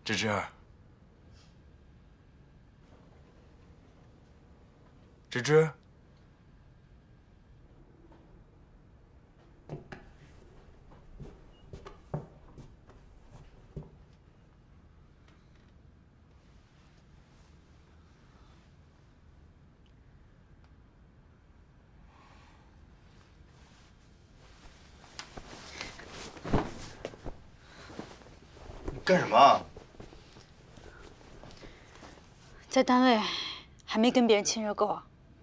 芝芝，芝芝， 你干什么？ 在单位还没跟别人亲热够啊？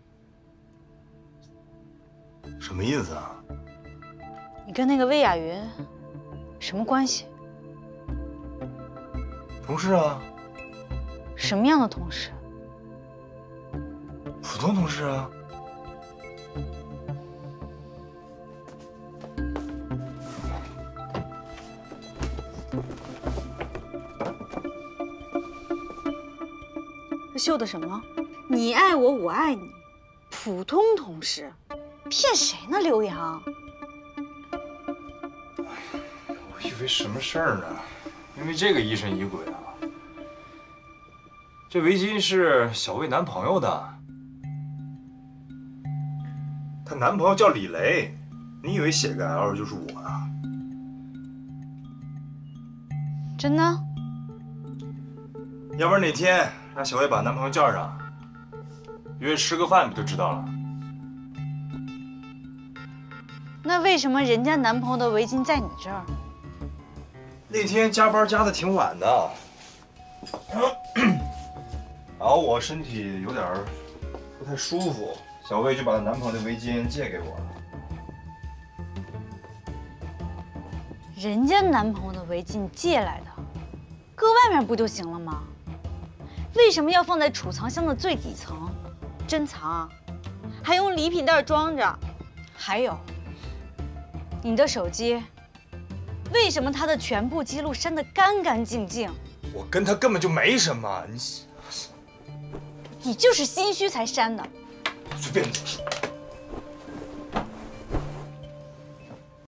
什么意思啊？ 你跟那个魏雅云什么关系？ 同事啊， 什么样的同事？ 普通同事啊。 这秀的什么？你爱我，我爱你，普通同事，骗谁呢？刘洋， 我以为什么事儿呢？因为这个疑神疑鬼啊。这围巾是小魏男朋友的，她男朋友叫李雷，你以为写个 L 就是我啊？ 真的？ 要不然哪天让小魏把男朋友叫上，约吃个饭不就知道了？ 那为什么人家男朋友的围巾在你这儿？ 那天加班加的挺晚的，然后我身体有点不太舒服，小魏就把她男朋友的围巾借给我了。 人家男朋友的围巾借来的，搁外面不就行了吗？为什么要放在储藏箱的最底层，珍藏啊？还用礼品袋装着？还有，你的手机，为什么它的全部记录删得干干净净？ 我跟他根本就没什么， 你就是心虚才删的。 随便你说。